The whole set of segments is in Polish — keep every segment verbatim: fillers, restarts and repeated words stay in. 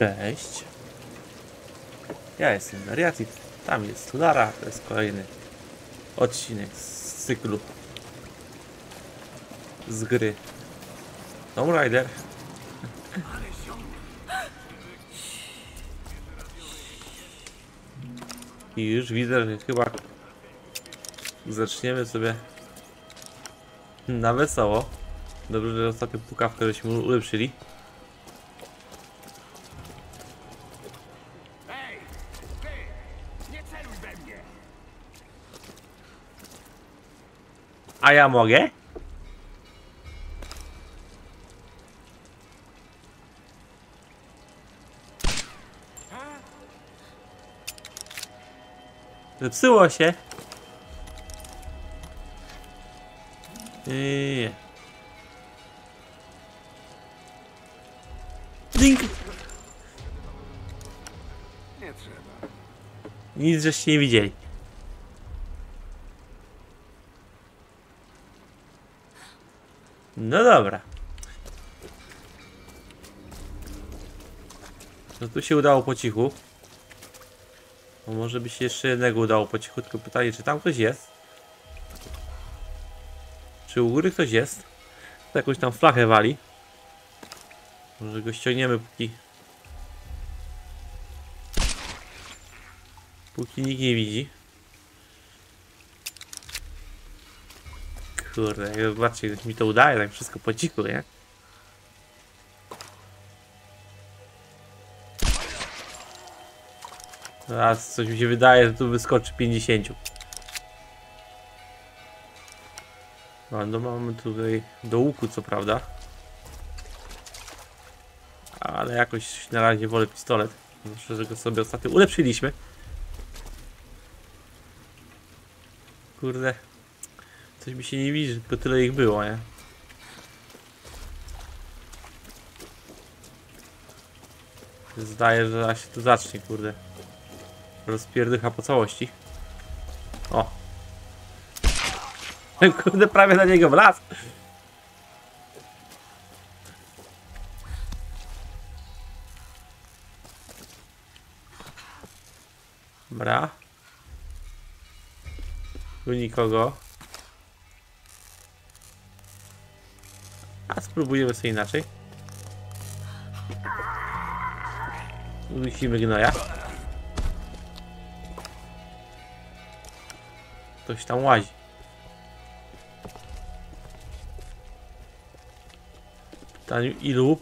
Cześć. Ja jestem Nariatif. Tam jest Tulara. To jest kolejny odcinek z cyklu z gry Tomb Raider. I już widzę, że chyba zaczniemy sobie na wesoło. Dobrze, że ostatnią pukawkę żeśmy ulepszyli. Ej, ty! Nie celuj we mnie! A ja mogę? Zepsuło się. Nie. Ding. Nie trzeba. Nic żeście nie widzieli. No dobra. No tu się udało po cichu. No może by się jeszcze jednego udało po cichu, tylko pytanie, czy tam ktoś jest? Czy u góry ktoś jest? To jakąś tam flachę wali. Może go ściągniemy, póki... Póki nikt nie widzi. Kurde, zobaczcie, jak mi to udaje, tak wszystko po cichu, nie? Teraz coś mi się wydaje, że tu wyskoczy pięćdziesiąt. No, no mamy tutaj do łuku, co prawda. Ale jakoś na razie wolę pistolet. Myślę, że go sobie ostatnio ulepszyliśmy. Kurde. Coś mi się nie widzi, że tylko tyle ich było, nie? Zdaje, że aż się tu zacznie, kurde. Rozpierdycha po całości. O! Kurde, prawie na niego wlazł. Dobra. Tu nikogo. A spróbujemy sobie inaczej. Musimy gnoja. Ktoś tam łazi. Pytanie ilu?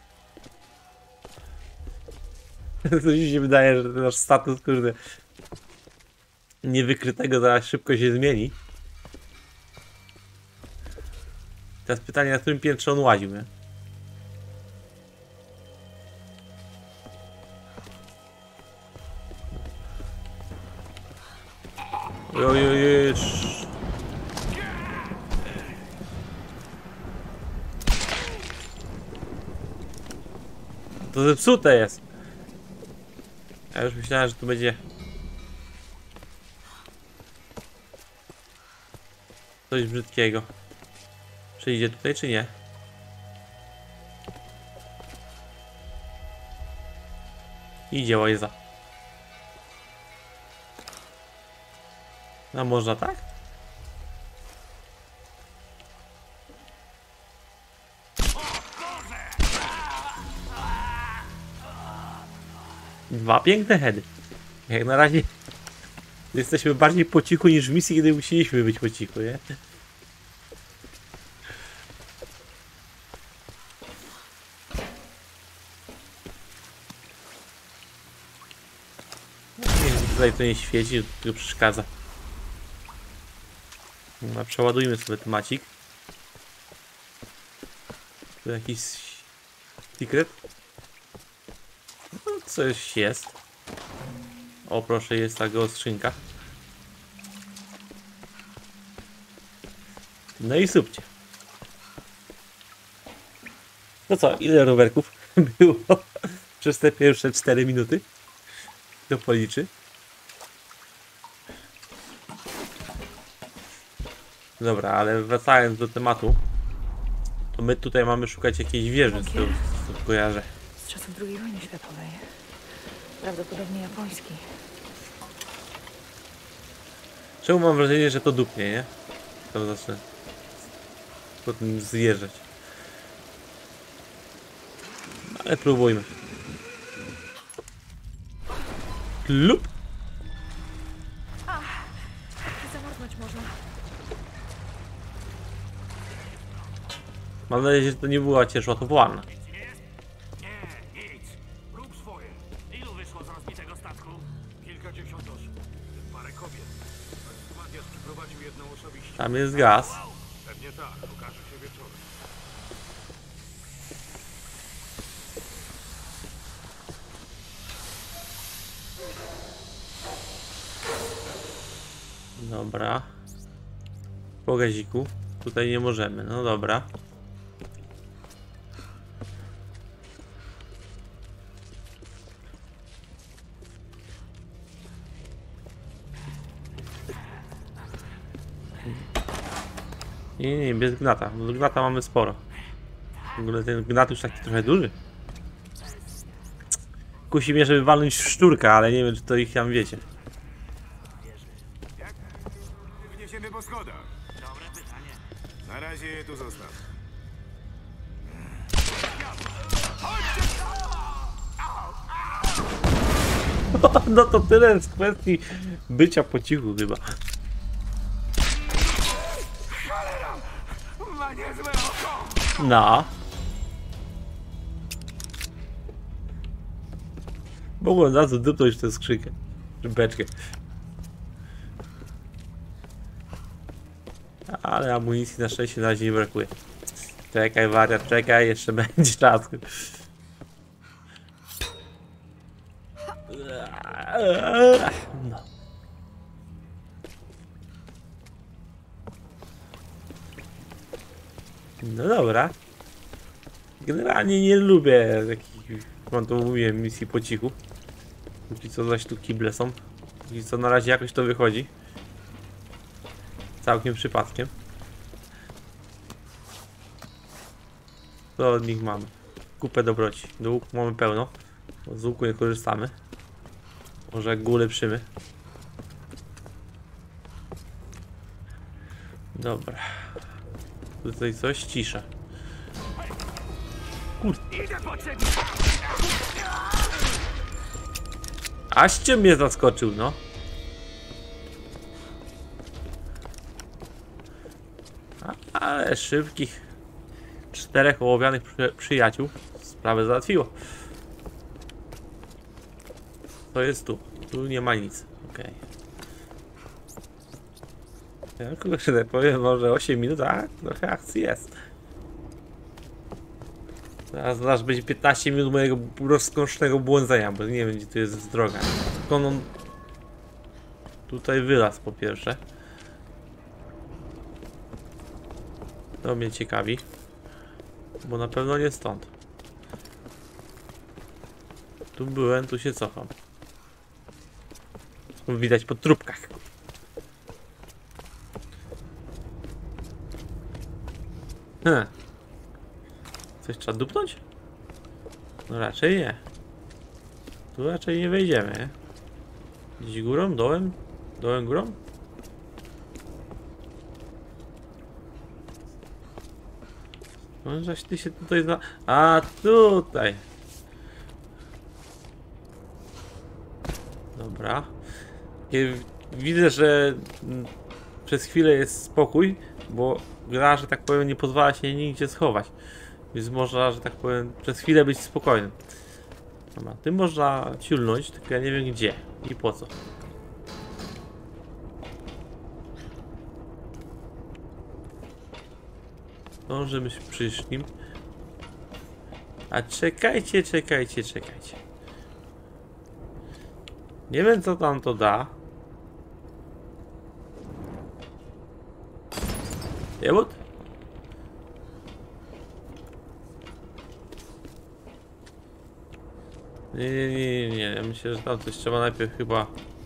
Coś mi się wydaje, że nasz status, kurde, niewykrytego zaraz szybko się zmieni. Teraz pytanie, na którym piętrze on łaził, nie? Ojojoj. To zepsute jest. Ja już myślałem, że tu będzie coś brzydkiego. Czy idzie tutaj, czy nie? Idzie łajza. A można tak? Dwa piękne heady. Jak na razie jesteśmy bardziej po cichu niż w misji, kiedy musieliśmy być po cichu, nie? Tutaj to nie świeci, to przeszkadza. No, przeładujmy sobie temacik. Tu jakiś secret. No, coś jest. O proszę, jest ta skrzynka. No i subcie. No co, ile rowerków było przez te pierwsze cztery minuty? Kto policzy? Dobra, ale wracając do tematu, to my tutaj mamy szukać jakiejś wieży, z tego co kojarzę. z czasów drugiej wojny światowej. Prawdopodobnie japoński. Czemu mam wrażenie, że to dupnie, nie? To zacznę potem zjeżdżać. Ale próbujmy. Lub. Zamarznąć można. Mam nadzieję, że to nie była ciężko atopowalna. Nic nie jest? Nie, nic. Rób swoje. Ilu wyszło z rozbitego statku? Kilkadziesiąt osób. Parę kobiet. Matias przyprowadził jedną osobiście. Tam jest gaz. Pewnie tak, okaże się wieczorem. Dobra. Po gaziku. Tutaj nie możemy. No dobra. Nie, nie, bez gnata. Bo gnata mamy sporo. W ogóle ten gnat już taki trochę duży. Kusi mnie, żeby walnąć w szczurka, ale nie wiem, czy to ich tam wiecie. Wniesiemy po schodach. Dobre pytanie. Na razie je tu zostaw. No to tyle z kwestii bycia po cichu chyba. Ma niezłe oko! No. Mogłem za co dupnąć tę skrzynkę. Czy beczkę. Ale amunicji na szczęście na razie nie brakuje. Czekaj wariat, czekaj, jeszcze będzie czas. No. No dobra. Generalnie nie lubię takich, wam to mówiłem, misji po cichu. Póki co zaś tu kible są. Póki co na razie jakoś to wychodzi. Całkiem przypadkiem. Co od nich mamy? Kupę dobroci. Do łuku mamy pełno. Z łuku nie korzystamy. Może jak go ulepszymy. Dobra. Tutaj coś, cisza. Kurde. Idę po ciebie! Aście mnie zaskoczył, no. A, ale szybkich czterech ołowianych przy, przyjaciół sprawę załatwiło. To jest tu. Tu nie ma nic. Okej. Okay. Ja kogoś tak powiem, może osiem minut, a trochę akcji jest. Teraz zaraz będzie piętnaście minut mojego rozkosznego błądzenia, bo nie wiem, gdzie tu jest droga. Skąd on tutaj wylazł po pierwsze. To mnie ciekawi. Bo na pewno nie stąd. Tu byłem, tu się cofam. Widać po trupkach. Hm. Coś trzeba dupnąć? No raczej nie. Tu raczej nie wejdziemy, nie? Gdzieś górą, dołem? Dołem, górą? No, żeś ty się tutaj zna... A, tutaj! Dobra. Widzę, że przez chwilę jest spokój, bo gra, że tak powiem, nie pozwala się nigdzie schować. Więc można, że tak powiem, przez chwilę być spokojnym. Dobra, tym można ciulnąć, tylko ja nie wiem gdzie i po co. Możemy się przyjść nim. A czekajcie, czekajcie, czekajcie. Nie wiem, co tam to da. Jebut? Nie, nie, nie, nie, nie. Ja myślę, że tam coś trzeba najpierw chyba...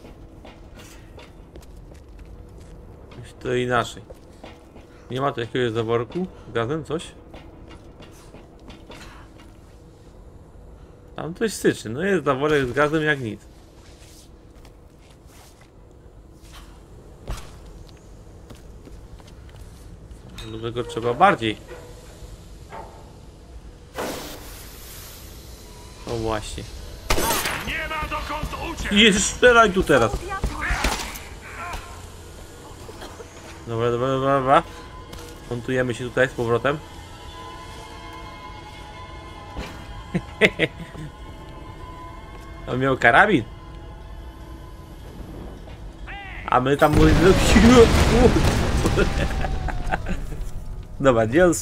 Myślę to inaczej. Nie ma tu jakiegoś zaworku? Gazem coś? Tam coś syczy, no jest zaworek z gazem jak nic. Do tego trzeba bardziej. O właśnie. Nie ma dokąd uciec! I strzelaj tu teraz. Dobra, dobra, dobra, dobra. Montujemy się tutaj z powrotem. On miał karabin. A my tam mówimy. Dobra, nie on...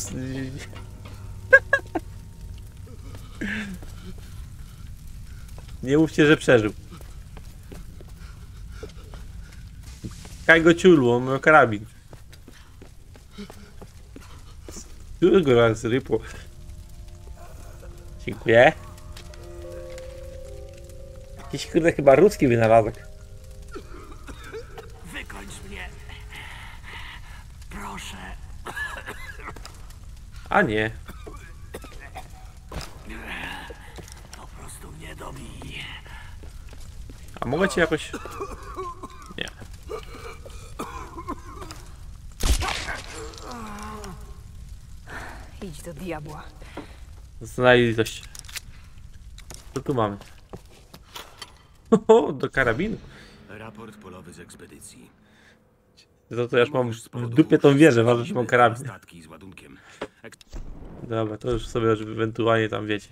Nie mówcie, że przeżył. Kaj go ciulu, on miał karabin. Którego raz rypło. Dziękuję. Jakiś kurde chyba ruski wynalazek. Wykończ mnie. Proszę. A nie. Po prostu mnie dobij. A mogę cię jakoś... Nie. Idź do diabła. Znaleźli coś. Co tu mamy? O, do karabinu. Raport polowy z ekspedycji. Za to ja już mam w dupie tą wieżę, ważne, że mam karabin. Statki z ładunkiem. Dobra, to już sobie już ewentualnie tam wiecie.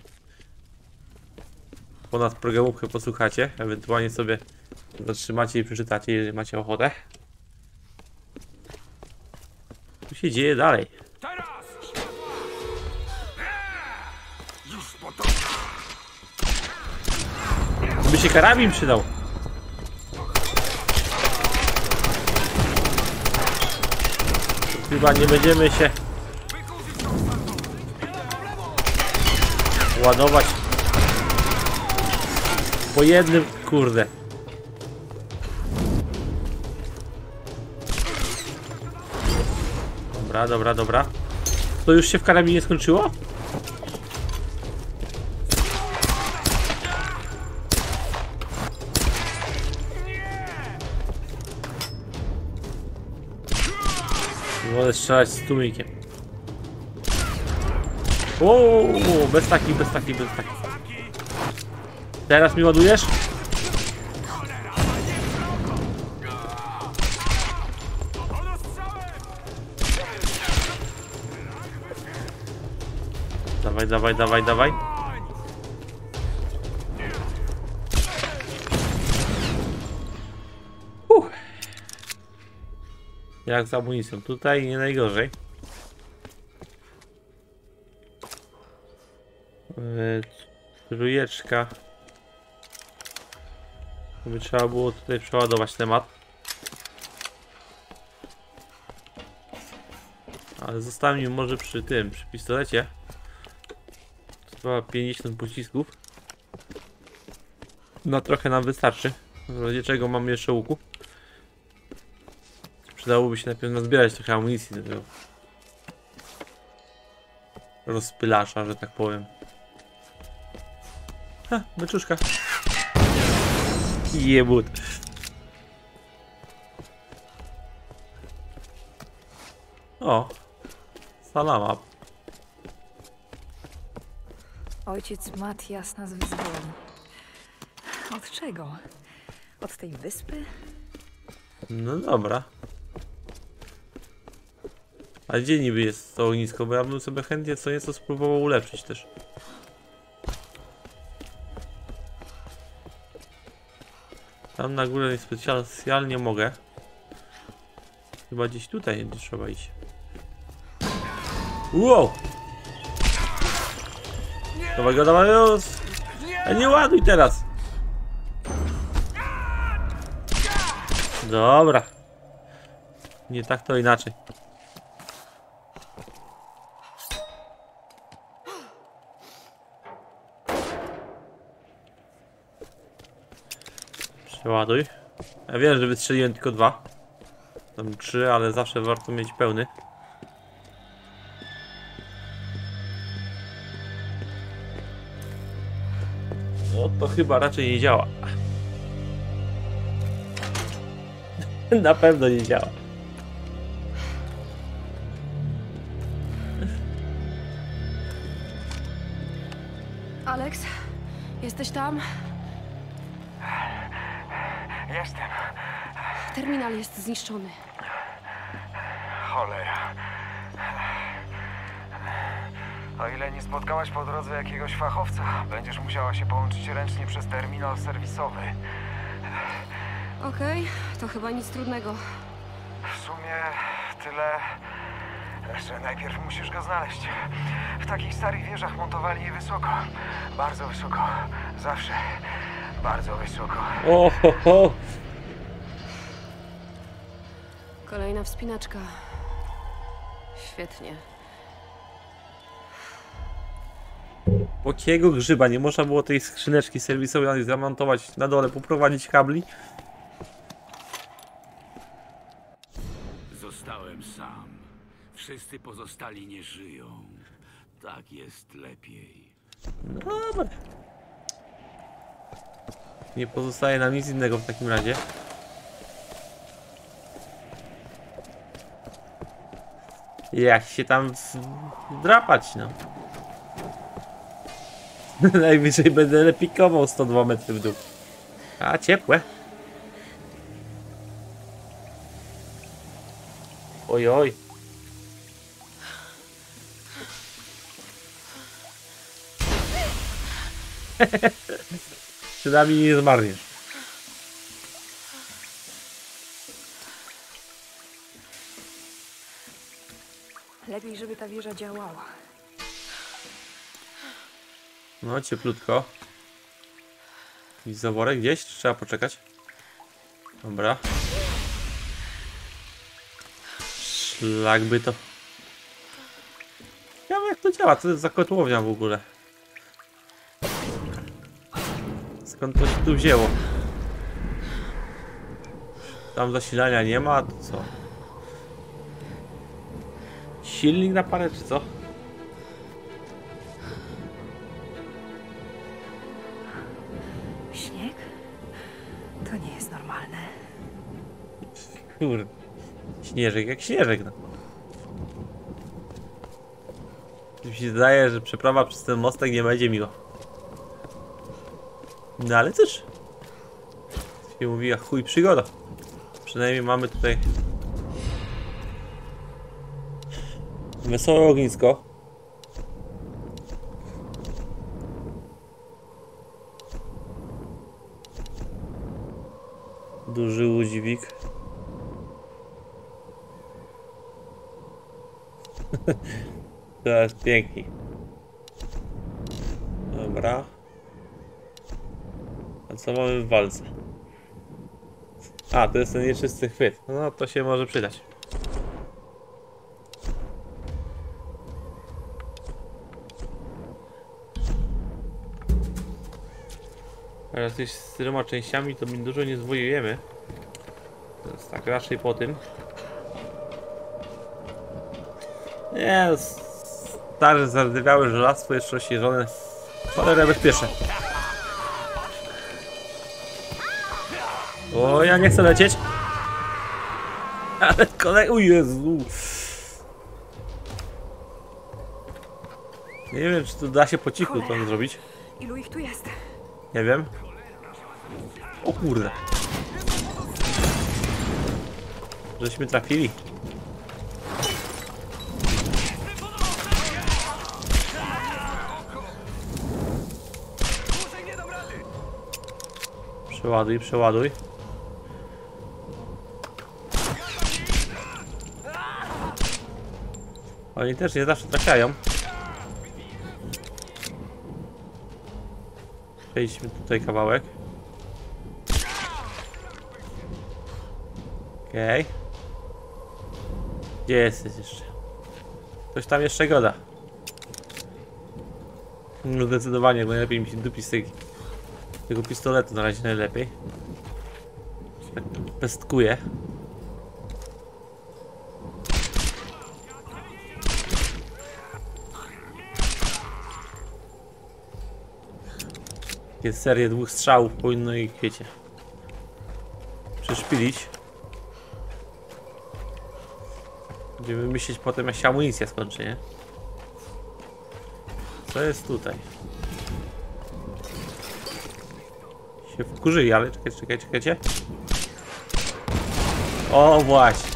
Po nas programówkę posłuchacie, ewentualnie sobie zatrzymacie i przeczytacie, jeżeli macie ochotę. Tu się dzieje dalej. Teraz! Już po to. By się karabin przydał. Chyba nie będziemy się ładować po jednym, kurde. Dobra, dobra, dobra. To już się w karabinie skończyło? Wolę strzelać z tłumikiem. O, bez takich, bez takich, bez takich. Teraz mi ładujesz? Dawaj, dawaj, dawaj, dawaj. Uh. Jak z amunicją, tutaj nie najgorzej. Yy, trójeczka. By trzeba było tutaj przeładować temat. Ale zostańmy może przy tym, przy pistolecie. Trwa pięćdziesiąt pocisków. No trochę nam wystarczy. W razie czego mamy jeszcze łuku. Przydałoby się najpierw nazbierać trochę amunicji do tego rozpylacza, że tak powiem. Ha, beczuszka. Jebut. O, salama. Ojciec Matias nas wyzwolił. Od czego? Od tej wyspy? No dobra. A gdzie niby jest to ognisko? Bo ja bym sobie chętnie co nieco spróbował ulepszyć też. Tam na górę specjalnie mogę. Chyba gdzieś tutaj nie trzeba iść. Wow! Dawaj go, dawaj go! A nie ładuj teraz! Dobra. Nie tak to inaczej. Przeładuj. Ja wiem, że wystrzeliłem tylko dwa. Tam trzy, ale zawsze warto mieć pełny. to chyba raczej nie działa. Na pewno nie działa. Alex, jesteś tam? Jestem. Terminal jest zniszczony. Cholera. O ile nie spotkałaś po drodze jakiegoś fachowca, będziesz musiała się połączyć ręcznie przez terminal serwisowy. Okej, to chyba nic trudnego. W sumie tyle, że najpierw musisz go znaleźć. W takich starych wieżach montowali je wysoko. Bardzo wysoko. Zawsze. Bardzo wysoko. O, ho, ho. Kolejna wspinaczka. Świetnie. Jakiego grzyba? Nie można było tej skrzyneczki serwisowej zamontować na dole, poprowadzić kabli? Zostałem sam. Wszyscy pozostali nie żyją. Tak jest lepiej. No dobra. Nie pozostaje nam nic innego w takim razie. Jak się tam drapać, no. Najwyżej będę lepikował sto dwa metry w dół. A, ciepłe. Oj, oj. Przynajmniej nie zmarniesz. Lepiej, żeby ta wieża działała. No, cieplutko. Jakiś zaworek gdzieś? Czy trzeba poczekać? Dobra. Szlak by to... Ja wiem, jak to działa, co to jest za kotłownia w ogóle? Skąd to się tu wzięło? Tam zasilania nie ma, to co? Silnik na parę, czy co? Śnieg? To nie jest normalne. Kurde. Śnieżek jak śnieżek, no. Mi się zdaje, że przeprawa przez ten mostek nie będzie miła. No ale cóż. Jak się mówi, a chuj przygoda. Przynajmniej mamy tutaj wesołe ognisko. Duży łódźwik. To jest pięknie. Dobra. A co mamy w walce? A, to jest ten nieczysty chwyt. No to się może przydać. Teraz już z tyloma częściami to mi dużo nie zwojujemy. To jest tak raczej po tym. Nie, stare zardzewiałe żelastwo jeszcze oświeżone. Cholera bezpieczne. O, ja nie chcę lecieć. Ale kolej... O Jezu. Nie wiem, czy to da się po cichu to zrobić. Ilu ich tu jest? Nie wiem. O kurde. Żeśmy trafili. Przeładuj, przeładuj. Oni też nie zawsze trafiają. Przejdźmy tutaj kawałek. Okej. Okay. Gdzie jesteś jeszcze? Ktoś tam jeszcze goda. No zdecydowanie, najlepiej mi się dupi z tego, tego pistoletu na razie najlepiej. Tak pestkuje. Jest serię dwóch strzałów, powinno ich, wiecie, przeszpilić. Będziemy myśleć potem, jak się amunicja skończy, nie? Co jest tutaj? Się wkurzyli, ale czekaj, czekaj, czekajcie. O, właśnie.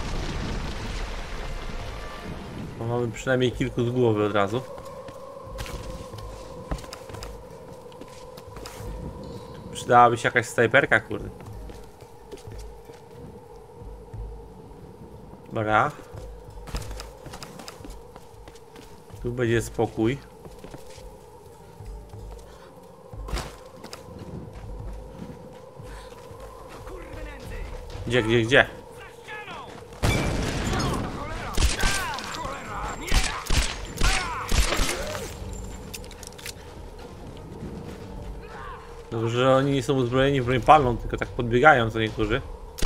Bo mamy przynajmniej kilku z głowy od razu. Przydałaby się jakaś snajperka, kurde. Dobra. Tu będzie spokój. Gdzie, gdzie, gdzie? Dobrze, że oni nie są uzbrojeni w broń palną, tylko tak podbiegają co niektórzy.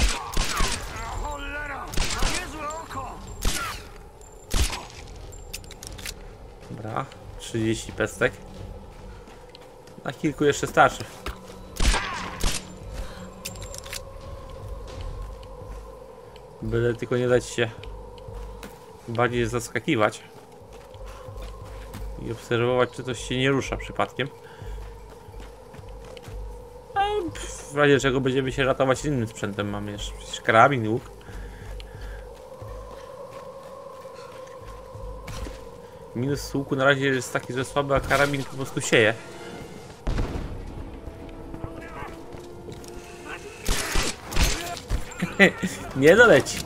Dobra, trzydzieści pestek. Na kilku jeszcze starczy. Byle tylko nie dać się bardziej zaskakiwać i obserwować, czy coś się nie rusza przypadkiem. A w razie czego będziemy się ratować innym sprzętem. Mamy jeszcze przecież karabin, łuk. Minus łuku na razie jest taki, że słaby, a karabin po prostu sieje. Nie doleci.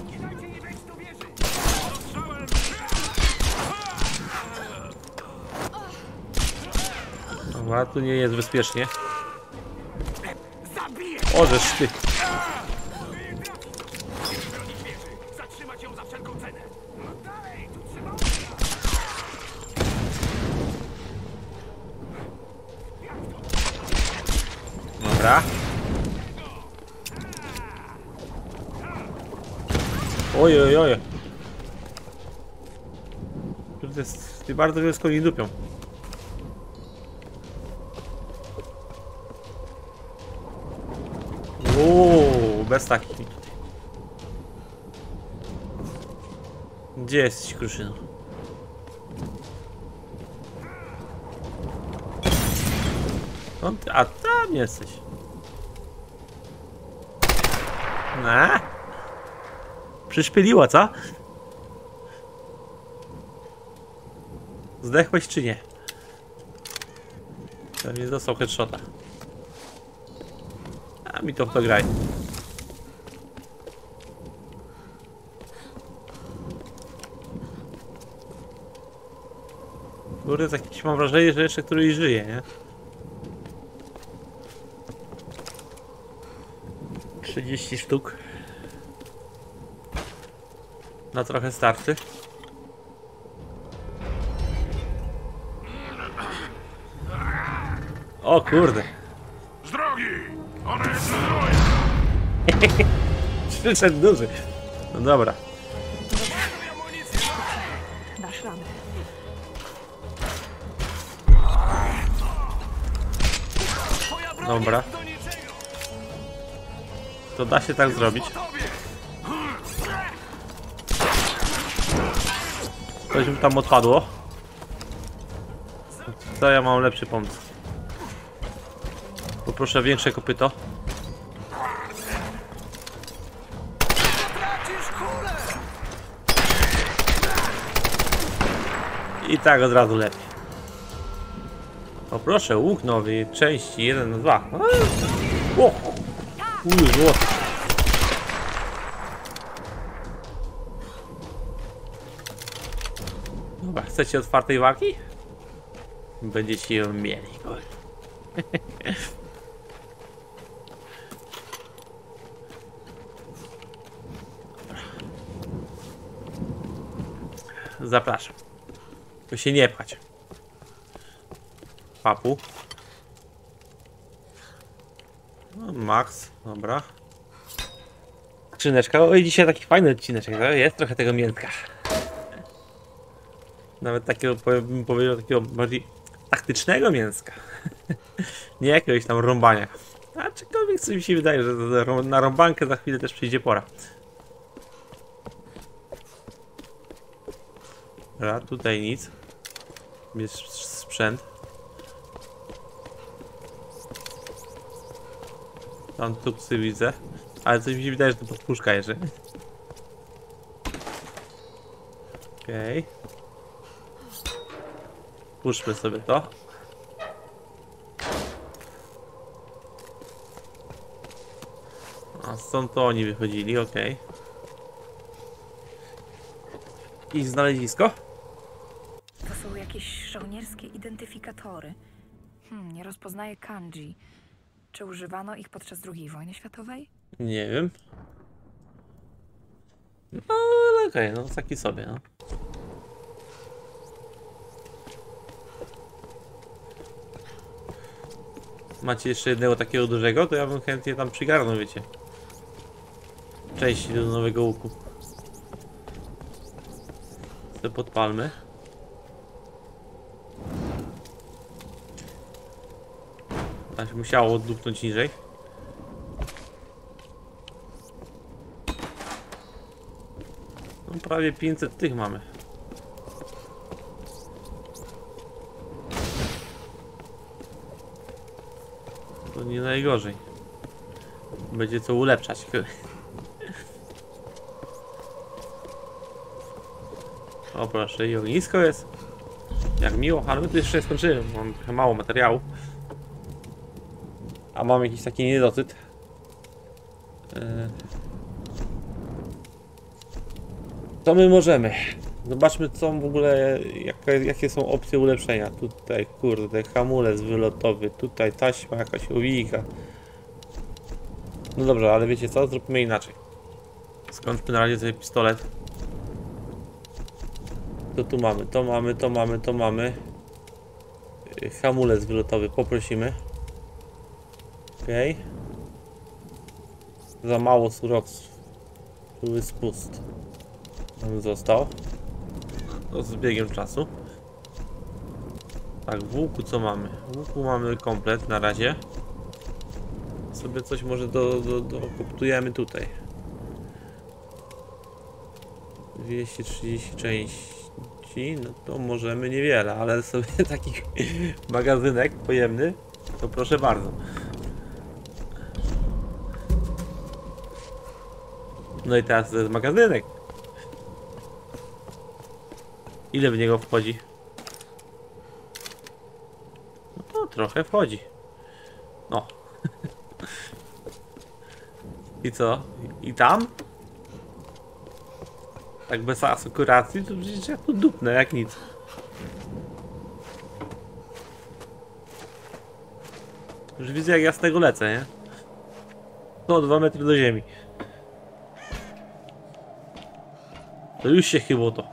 Dobra, tu nie jest bezpiecznie. Ożeż ty. Zatrzymać ją za wszelką cenę. No dalej, tu trzeba. Dobra. Oj, oj, oj. To jest bardzo wiele skoni dupią. Uuu, bez takich. Gdzie jesteś, Kruszyno? No, a tam jesteś. Na? Przyszpyliła, co? Zdechłeś czy nie? Pewnie dostał headshota. A mi to w to graj. Kurde, tak jakieś mam wrażenie, że jeszcze któryś żyje, nie? trzydzieści sztuk. Na trochę starczy. O kurde. Z drogi! Ona jest zbroja! Przyszedł duży. No dobra. Dasz radę. Dobra. To da się tak zrobić. Coś mi tam odpadło. Co ja mam lepszy pomysł? Poproszę większe kopyto. I tak od razu lepiej. Poproszę łuk nowy, części jeden na dwa. O! Uj, złoty. Dobra, chcecie otwartej walki? Będziecie ją mieli. Zapraszam. To się nie pchać. Papu. No, Max, dobra. Skrzyneczka. Oj, dzisiaj taki fajny odcineczek. No? Jest trochę tego miętka. Nawet takiego, bym powiedział, takiego bardziej taktycznego mięska. Nie jakiegoś tam rąbania. A czymkolwiek coś mi się wydaje, że na rąbankę za chwilę też przyjdzie pora. Dobra, tutaj nic. Jest sprzęt. Tam tuksy widzę. Ale coś mi się wydaje, że to podpuszka jeszcze. Okej. Okay. Puszczmy sobie to. A stąd to oni wychodzili, okej. Okay. Ich znalezisko? To są jakieś żołnierskie identyfikatory. Hmm, nie rozpoznaję kanji. Czy używano ich podczas drugiej wojny światowej? Nie wiem. No ale okej, okay, no taki sobie, no. Macie jeszcze jednego takiego dużego, to ja bym chętnie tam przygarnął, wiecie. Części do nowego łuku. To podpalmy. Aż musiało oddupnąć niżej. No prawie pięćset tych mamy. To nie najgorzej. Będzie co ulepszać. O proszę, i ognisko jest. Jak miło, ale my tu jeszcze nie skończyłem. Mam trochę mało materiału. A mam jakiś taki niedosyt. Yy. Co my możemy? Zobaczmy, co w ogóle, jaka, jakie są opcje ulepszenia. Tutaj, kurde, hamulec wylotowy, tutaj taśma, jakaś owika. No dobrze, ale wiecie co? Zróbmy inaczej. Skończmy na razie sobie pistolet. To tu mamy, to mamy, to mamy, to mamy. Hamulec wylotowy, poprosimy. Okej. Okay. Za mało surowców. Tu jest pust. On został. To z biegiem czasu. Tak, w łuku co mamy? W łuku mamy komplet na razie. Sobie coś może do, do, do koptujemy tutaj. dwieście trzydzieści części, no to możemy niewiele, ale sobie taki magazynek pojemny, to proszę bardzo. No i teraz to jest magazynek. Ile w niego wchodzi? No to trochę wchodzi. No. I co? I tam? Tak bez asekuracji, to przecież ja tu dupnę jak nic. Już widzę, jak ja z tego lecę, nie? No, dwa metry do ziemi. To już się chyba to.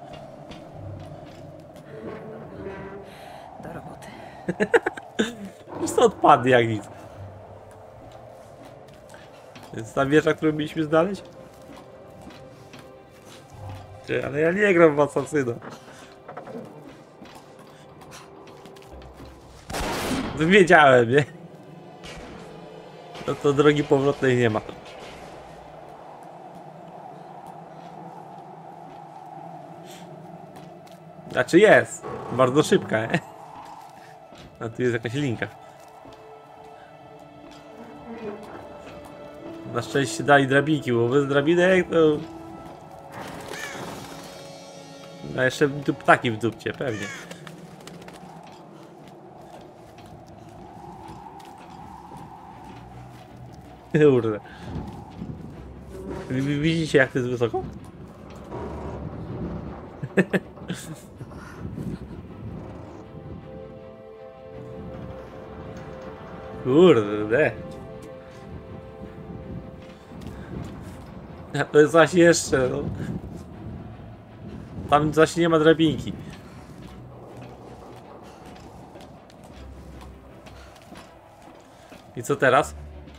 Do roboty. Już to odpadnie jak nic. Jest ta wieża, którą mieliśmy znaleźć? Czy, ale ja nie gram w Asasyna. Wiedziałem, nie? No to drogi powrotnej nie ma. Znaczy jest. Bardzo szybka, nie? A tu jest jakaś linka. Na szczęście dali drabinki, bo bez drabinek to... A jeszcze tu ptaki w dupcie, pewnie. Kurde. Widzicie, jak to jest wysoko? Kurde. To jest zaś jeszcze, no. Tam zaś nie ma drabinki. I co teraz?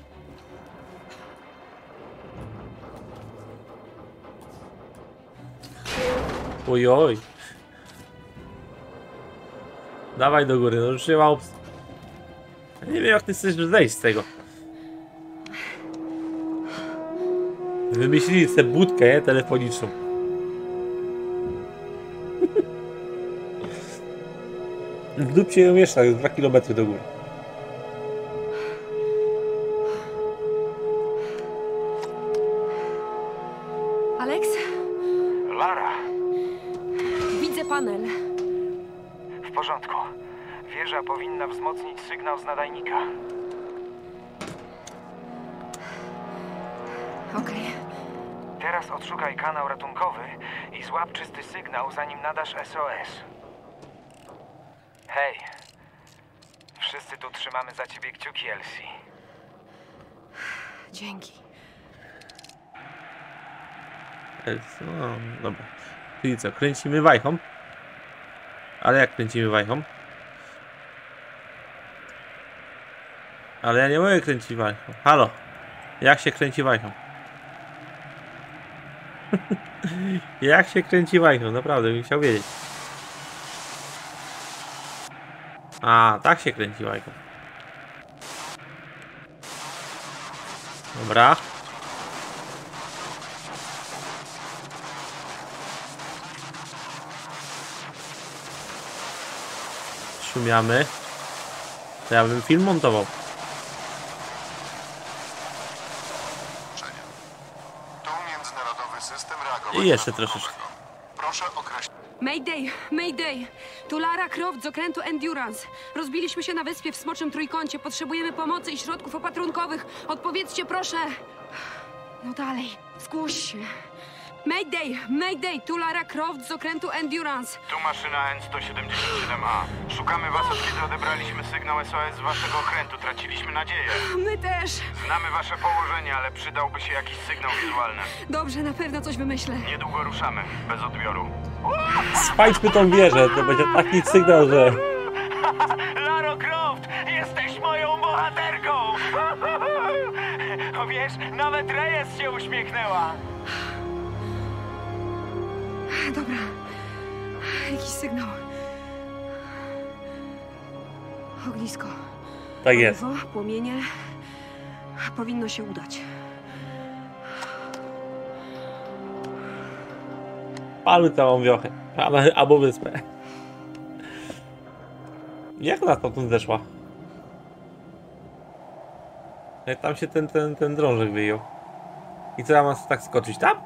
Ojoj. Dawaj do góry, no już nie ma opcji. Nie wiem, jak ty chcesz zejść z tego. Wymyślili sobie budkę, nie? Telefoniczną. W dupcie ją mieszka, jest dwa kilometry do góry. Alex? Lara, Widzę panel. w porządku. Wieża powinna wzmocnić sygnał z nadajnika. Okej. Teraz odszukaj kanał ratunkowy i złap czysty sygnał, zanim nadasz S O S. Hej, wszyscy tu trzymamy za ciebie kciuki, Elsie. Dzięki. No, dobra. Czyli co, kręcimy wajchą? Ale jak kręcimy wajchą? Ale ja nie mogę kręcić wajchą. Halo! Jak się kręci wajchą? Jak się kręci wajchą? Naprawdę bym chciał wiedzieć. A, tak się kręci wajchą. Dobra. Szumiamy. To ja bym film montował. Tu międzynarodowy system reagowania I jeszcze ratunkowego. troszeczkę. Proszę określić. Mayday! Mayday! Tu Lara Croft z okrętu Endurance. Rozbiliśmy się na wyspie w Smoczym Trójkącie. Potrzebujemy pomocy i środków opatrunkowych. Odpowiedzcie, proszę! No dalej, zgłoś się. Mayday! Mayday! Tu Lara Croft z okrętu Endurance. Tu maszyna N sto siedemdziesiąt siedem A. Szukamy was, od kiedy odebraliśmy sygnał S O S z waszego okrętu. Traciliśmy nadzieję. My też! Znamy wasze położenie, ale przydałby się jakiś sygnał wizualny. Dobrze, na pewno coś wymyślę. Niedługo ruszamy, bez odbioru. Spajdźmy tą wieżę, to będzie taki sygnał, że... Laro Croft, jesteś moją bohaterką! O wiesz, nawet Reyes się uśmiechnęła. Dobra. Jakiś sygnał. Ognisko. Tak jest. Paliwo, płomienie. Powinno się udać. Palmy całą wiochę. Albo wyspę. Jak ona stąd zeszła? Jak tam się ten, ten, ten drążek wyjął. I co, ja mam tak skoczyć tam?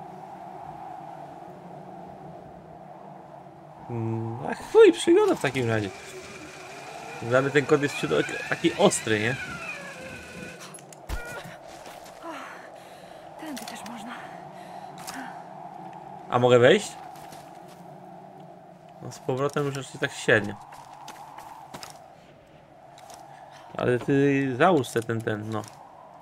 Hmm, ach, chuj, przygoda w takim razie. Dla ten kod jest taki ostry, nie? Tędy też można. A mogę wejść? No z powrotem już jeszcze tak średnio. Ale ty załóż se ten, ten, no.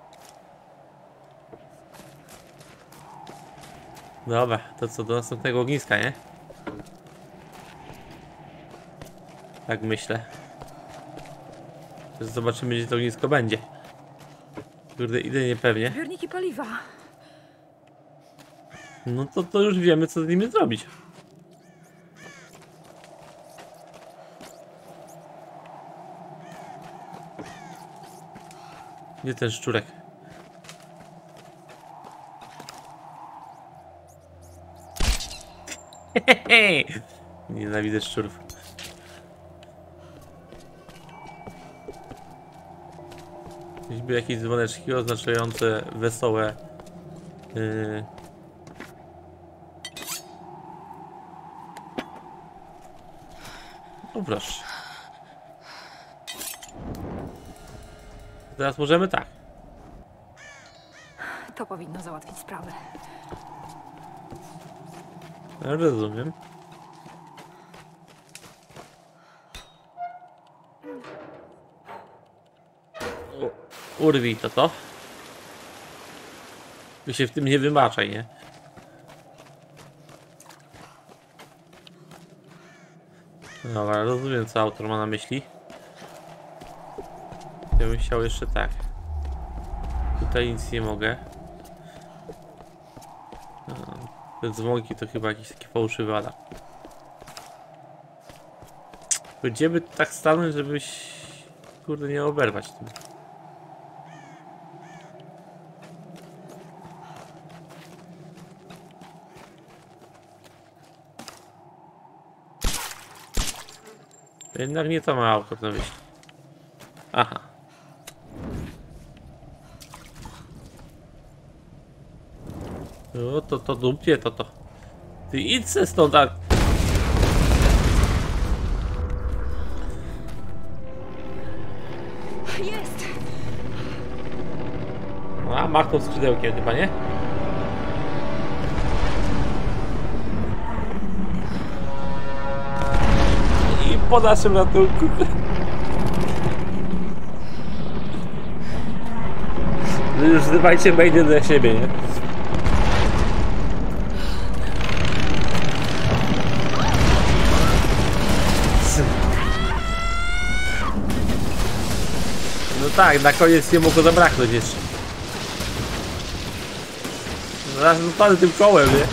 Dobra, to co, do następnego ogniska, nie? Tak myślę. Zobaczymy, gdzie to ognisko będzie. Kurde, idę niepewnie. Zbiorniki paliwa. No to, to już wiemy, co z nimi zrobić. Gdzie ten szczurek? Nienawidzę szczurów. Były jakieś dzwoneczki oznaczające wesołe. Yy... No proszę. Teraz możemy tak. To powinno załatwić sprawę. Ja rozumiem. U, urwij to to. Ty się w tym nie wymaczaj, nie? Dobra, rozumiem, co autor ma na myśli. Ja bym chciał jeszcze tak. Tutaj nic nie mogę. Te dzwonki to chyba jakiś taki fałszywy alarm. Gdzie by tak stanąć, żebyś kurde nie oberwać tym. Jednak nie to ma auto to wyjść. Aha. No to to dupie to to. Ty idź se stąd tak. Jest! A machnął skrzydełkiem chyba, nie? I po naszym ratunku. Już zdywajcie Maiden dla siebie, nie? No tak, na koniec nie mogło zabraknąć jeszcze. Zaraz dostanę tym kołem, nie?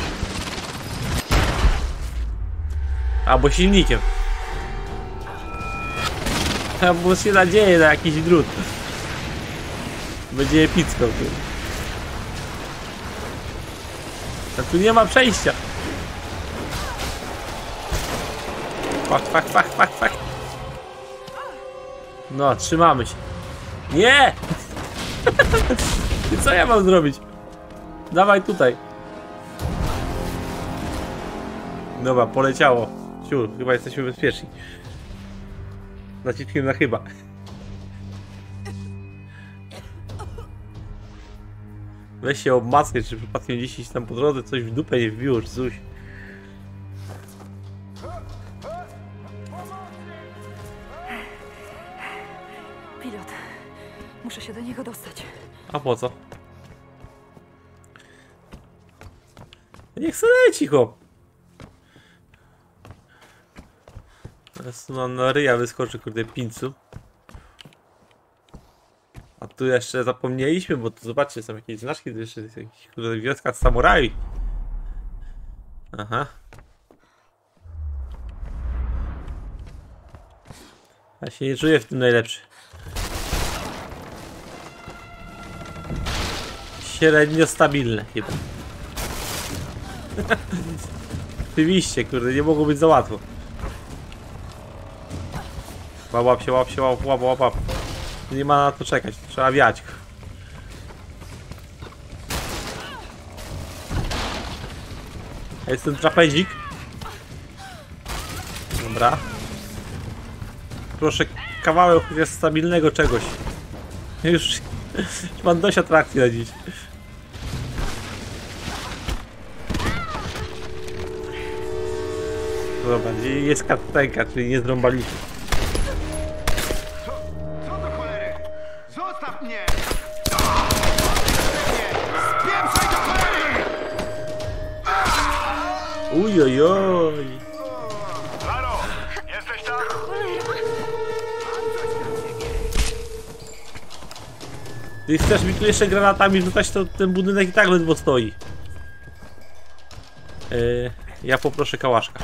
Albo silnikiem. Albo się nadzieję na jakiś drut. Będzie epicko. Tu. A tu nie ma przejścia. Fak, fak, fak, fak, fak. No, trzymamy się. Nie! I co ja mam zrobić? Dawaj tutaj. Dobra, poleciało. Ciur, chyba jesteśmy bezpieczni. Naciskiem na chyba. Weź się obmacaj, czy przypadkiem gdzieś tam po drodze coś w dupę nie wbiło, czy coś. Pilot. Muszę się do niego dostać. A po co? Niech se leci, chłop. Teraz na, na ryja wyskoczy, kurde, pincu. A tu jeszcze zapomnieliśmy, bo tu zobaczcie, są jakieś znaczki, tu jeszcze jest jakiś, kurde, wioska z samurajów. Aha. Ja się nie czuję w tym najlepszy. Średnio stabilne chyba. Oczywiście, kurde, nie mogło być za łatwo. Łap, łap się, łap się, łap, łap, łap, łap. Nie ma na to czekać, trzeba wiać. A jest ten trapezik. Dobra. Proszę, kawałek chociaż stabilnego czegoś. Już, już mam dość atrakcji na dziś. Dobra, jest kartenka, czyli nie zrąbaliśmy. Co do cholery? Zostaw mnie! Spieprzaj do cholery! Ujojoj. Laro, jesteś tam? Ty chcesz mi tu jeszcze granatami rzucać, to ten budynek i tak ledwo stoi. Yy, ja poproszę kałaszka.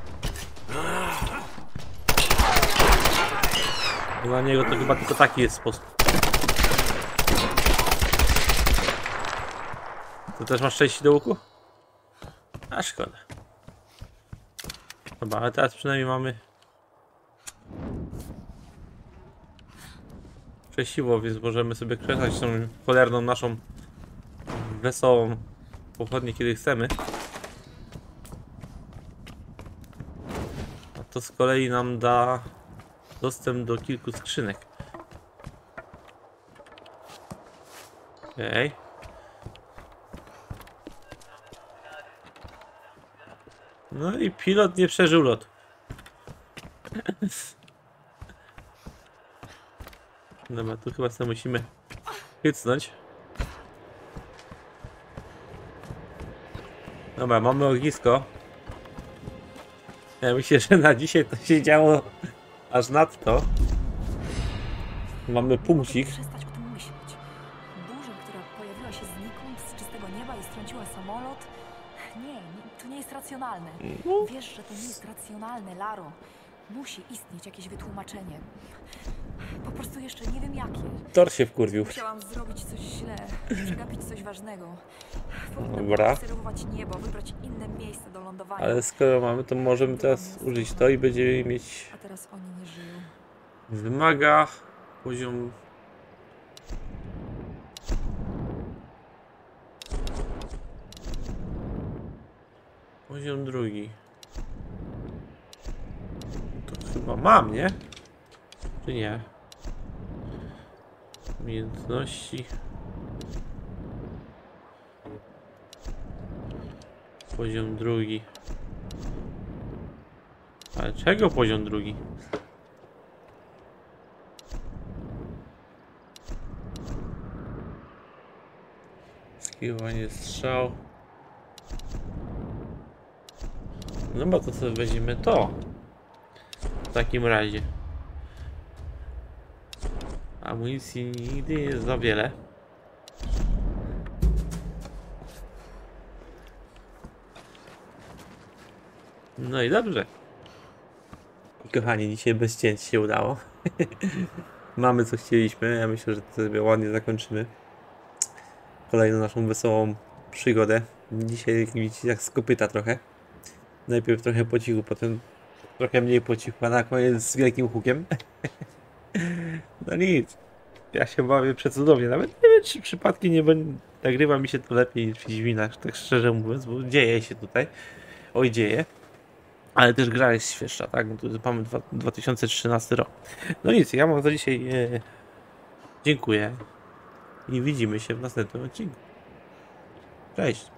Dla niego to chyba tylko taki jest sposób. Ty też masz części do łuku? A szkoda. Dobra, ale teraz przynajmniej mamy przesiło, więc możemy sobie krzesać tą cholerną naszą wesołą pochodnię, kiedy chcemy. A to z kolei nam da dostęp do kilku skrzynek. Okej. Okay. No i pilot nie przeżył lotu. Dobra, tu chyba sobie musimy hycnąć. Dobra, mamy ognisko. Ja myślę, że na dzisiaj to się działo aż nadto. Mamy punkcik. Przestać o tym myśleć. Burza, która pojawiła się znikąd z czystego nieba i strąciła samolot. Nie, nie, to nie jest racjonalne. Wiesz, że to nie jest racjonalne, Laro. Musi istnieć jakieś wytłumaczenie. Po prostu jeszcze nie wiem jakie. Tor się wkurwił. Musiałam zrobić coś źle, przegapić coś ważnego. Powinnam Dobra. obserwować niebo, wybrać inne miejsce do lądowania. Ale skoro mamy, to możemy teraz użyć to i będziemy mieć... A teraz oni nie żyją. Wymaga poziom... Poziom drugi. To chyba mam, nie? Czy nie? Umiejętności. Poziom drugi. Ale czego poziom drugi? Skierowanie strzał. No bo to sobie weźmiemy to. W takim razie. Amunicji nigdy nie jest za wiele. No i dobrze. Kochani, dzisiaj bez cięć się udało. Mamy co chcieliśmy. Ja myślę, że to sobie ładnie zakończymy kolejną naszą wesołą przygodę. Dzisiaj jak widzicie, jak z kopyta trochę. Najpierw trochę po cichu, potem trochę mniej po cichu, a na koniec z wielkim hukiem. No nic. Ja się bawię przecudownie. Nawet nie wiem, czy przypadkiem nie będę... Nagrywa mi się to lepiej niż w Wiedźminach, tak szczerze mówiąc, bo dzieje się tutaj. Oj, dzieje. Ale też gra jest świeższa, tak? No tu mamy dwa tysiące trzynasty rok. No nic, ja mam za dzisiaj e, dziękuję i widzimy się w następnym odcinku. Cześć!